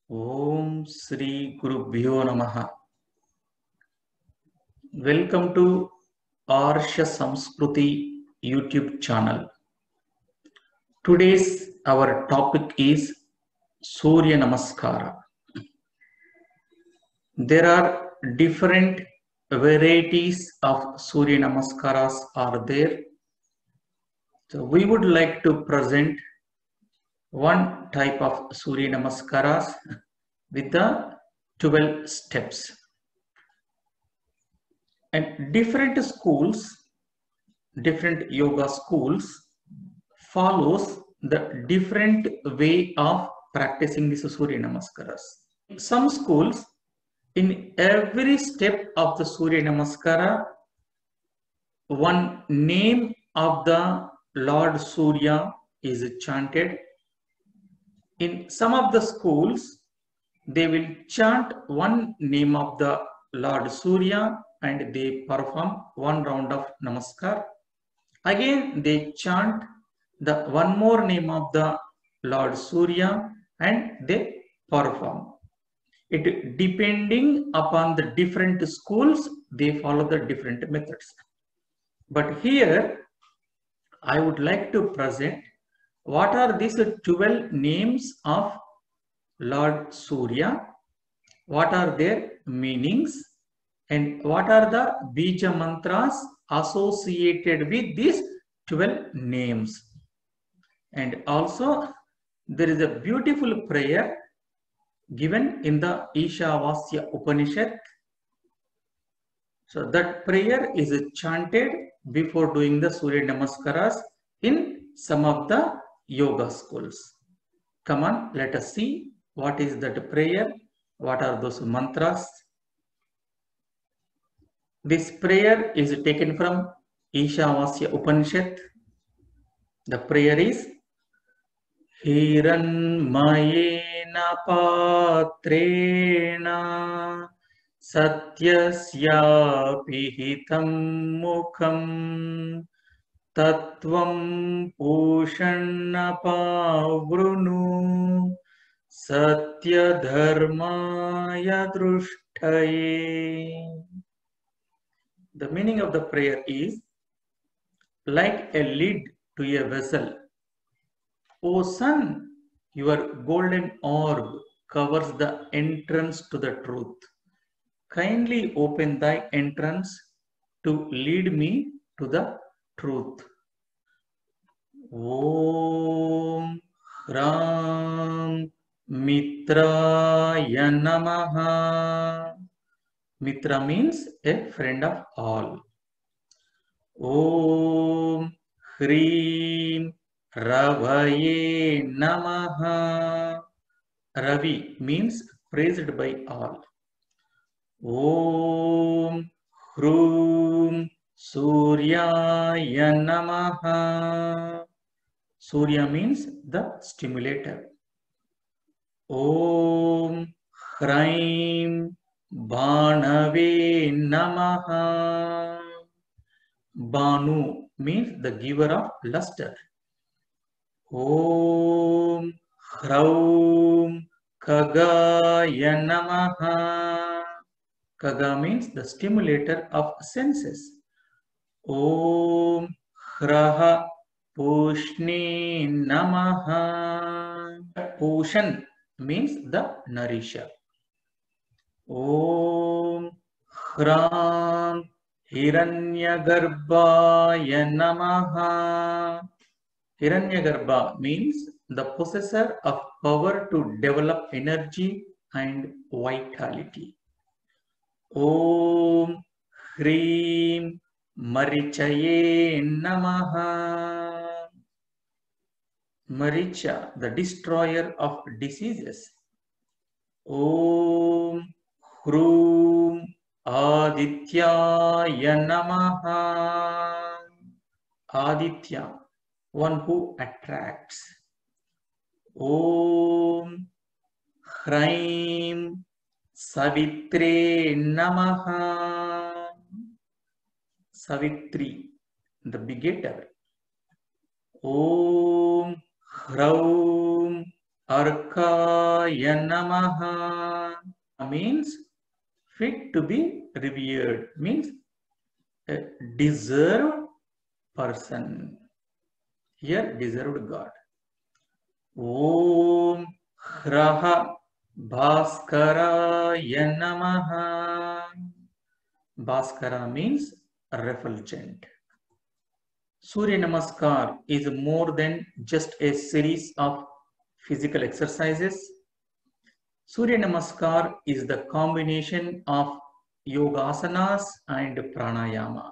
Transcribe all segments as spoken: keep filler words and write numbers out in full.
Om Sri Gurubhyo Namaha. Welcome to Arsha Samskruti YouTube channel. Today's our topic is Surya Namaskara. There are different varieties of Surya Namaskaras are there. So we would like to present one type of Surya Namaskaras with the twelve steps. And different schools, different yoga schools follows the different way of practicing this Surya Namaskaras. Some schools, in every step of the Surya Namaskara, one name of the Lord Surya is chanted. In some of the schools, they will chant one name of the Lord Surya and they perform one round of Namaskar. Again, they chant the one more name of the Lord Surya and they perform. It depending upon the different schools, they follow the different methods. But here, I would like to present what are these twelve names of Lord Surya, what are their meanings, and what are the Bija mantras associated with these twelve names. And also, there is a beautiful prayer given in the Ishavasya Upanishad. So that prayer is chanted before doing the Surya Namaskaras in some of the yoga schools. Come on, let us see what is that prayer, what are those mantras. This prayer is taken from Ishavasya Upanishad. The prayer is Hiranmayena patrena satyasya pihitam mukham Tattvam Pushanna Pavrunu Satya Dharmaya Drushtaye. The meaning of the prayer is like a lid to a vessel. O sun, your golden orb covers the entrance to the truth. Kindly open thy entrance to lead me to the truth. Om Ram Mitraya Namaha. Mitra means a friend of all. Om Hrim Ravaye Namaha. Ravi means praised by all. Om Hrum Suryaya Namaha. Surya means the stimulator. Om Hraim Bhanave Namaha. Banu means the giver of luster. Om Hraum Kagaya Namaha. Kaga means the stimulator of senses. Om Hraha Pushni Namaha. Pushan means the nourisher. Om Hram Hiranyagarbhaya Namaha. Hiranyagarbha means the possessor of power to develop energy and vitality. Om Hrim Marichaye Namaha. Maricha, the destroyer of diseases. Om Hrum Adityaya Namaha. Aditya, one who attracts. Om Hraim Savitre Namaha. Savitri, the begetter. Om Hraum Arkaya Namaha means fit to be revered, means a deserved person. Here, deserved God. Om Hraha Bhaskaraya Namaha. Bhaskara means refulgent. Surya Namaskar is more than just a series of physical exercises. Surya Namaskar is the combination of yogasanas and pranayama.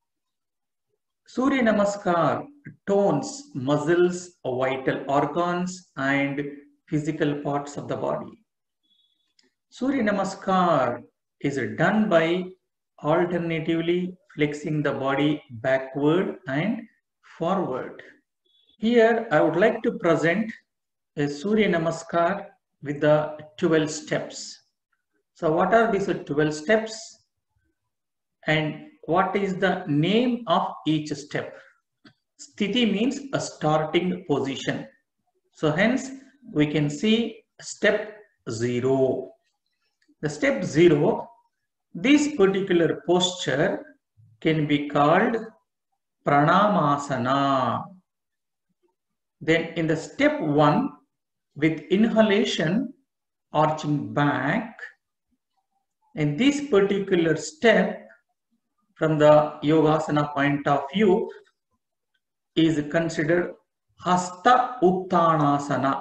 Surya Namaskar tones muscles, vital organs and physical parts of the body. Surya Namaskar is done by alternatively flexing the body backward and forward. Here I would like to present a Surya Namaskar with the twelve steps. So what are these twelve steps and what is the name of each step? Sthiti means a starting position. So hence we can see step zero. The step zero, this particular posture can be called Pranamasana. Then in the step one, with inhalation, arching back, in this particular step, from the Yogasana point of view, is considered Hasta Uttanasana.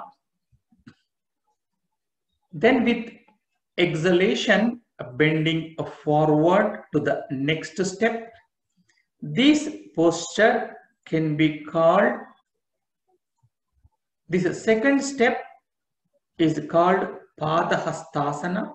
Then with exhalation, bending forward to the next step, this posture can be called, this second step is called Padahastasana.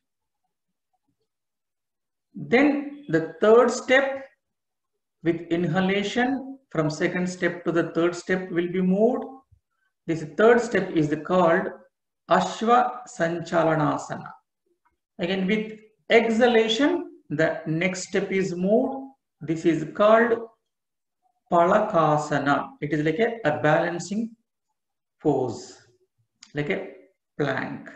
Then the third step with inhalation from second step to the third step will be moved. This third step is called Ashwa Sanchalanasana. Again with exhalation, the next step is moved. This is called Palakasana. It is like a, a balancing pose, like a plank.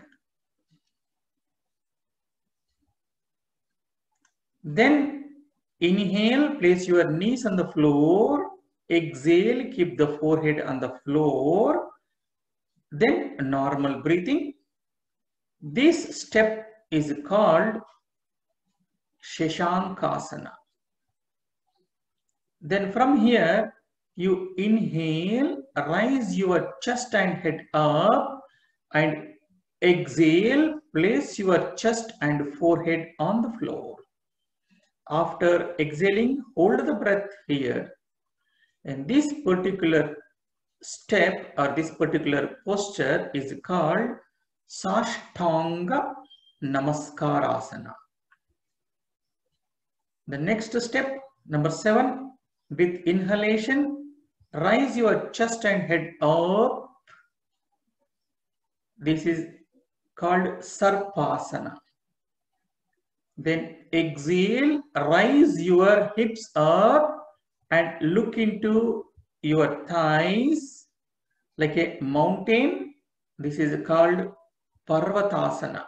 Then inhale, place your knees on the floor. Exhale, keep the forehead on the floor. Then normal breathing. This step is called Shashankasana. Then from here, you inhale, rise your chest and head up, and exhale, place your chest and forehead on the floor. After exhaling, hold the breath here. And this particular step or this particular posture is called Sashtanga Namaskarasana. The next step, number seven, with inhalation, rise your chest and head up. This is called Sarpasana. Then exhale, rise your hips up and look into your thighs like a mountain. This is called Parvatasana.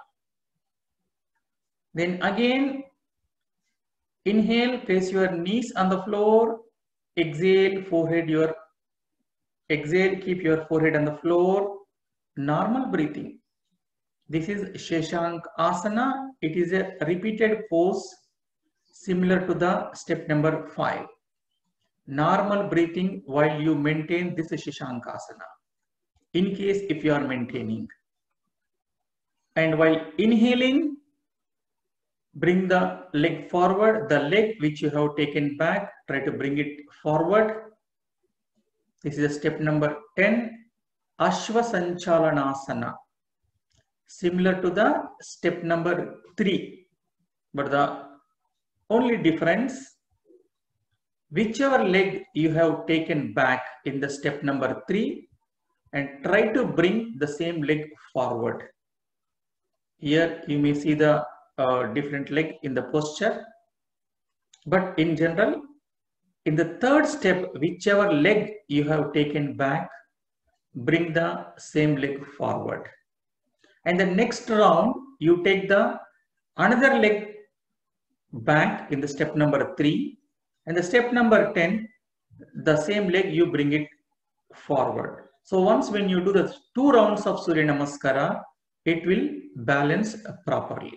Then again, inhale, place your knees on the floor. Exhale, forehead your, exhale, keep your forehead on the floor. Normal breathing. This is Shashank Asana. It is a repeated pose similar to the step number five. Normal breathing while you maintain this Shashankasana. In case if you are maintaining. And while inhaling, bring the leg forward. The leg which you have taken back, try to bring it forward. This is step number ten. Ashwa Sanchalanasana. Similar to the step number three. But the only difference, whichever leg you have taken back in the step number three, and try to bring the same leg forward. Here you may see the uh, different leg in the posture. But in general, in the third step, whichever leg you have taken back, bring the same leg forward. And the next round, you take the another leg back in the step number three. And the step number ten, the same leg you bring it forward. So once when you do the two rounds of Surya Namaskara, it will balance properly.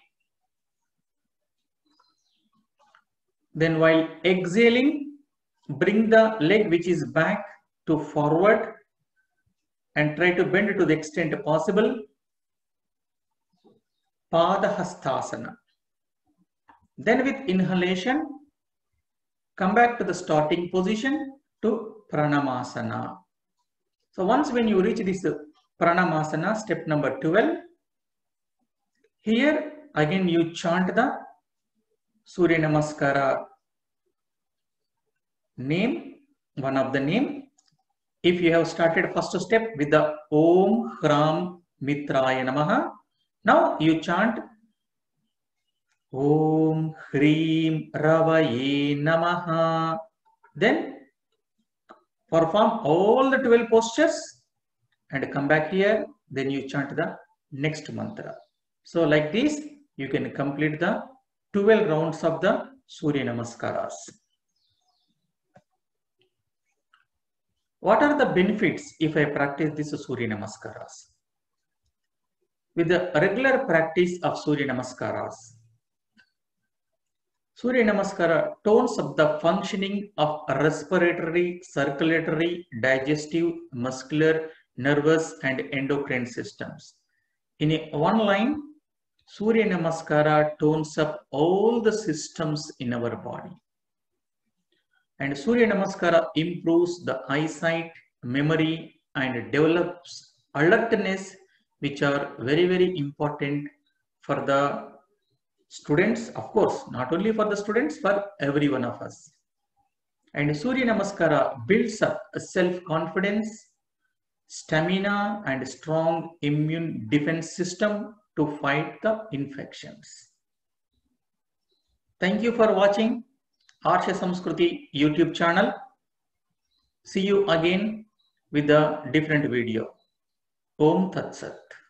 Then while exhaling, bring the leg which is back to forward and try to bend to the extent possible. Padahastasana. Then with inhalation, come back to the starting position to Pranamasana. So once when you reach this Pranamasana, step number twelve, here again you chant the Surya Namaskara name, one of the name. If you have started first step with the Om Hram Mitraya Namaha, now you chant Om Hrim Ravaye Namaha. Then perform all the twelve postures and come back here. Then you chant the next mantra. So like this, you can complete the twelve rounds of the Surya Namaskaras. What are the benefits if I practice this Surya Namaskaras? With the regular practice of Surya Namaskaras, Surya Namaskara tones up the functioning of respiratory, circulatory, digestive, muscular, nervous and endocrine systems. In a one line, Surya Namaskara tones up all the systems in our body. And Surya Namaskara improves the eyesight, memory and develops alertness, which are very, very important for the students, of course, not only for the students, for every one of us. And Surya Namaskara builds up a self-confidence, stamina and strong immune defense system to fight the infections. Thank you for watching Harsha Samskruti YouTube channel. See you again with a different video. Om Tat Sat.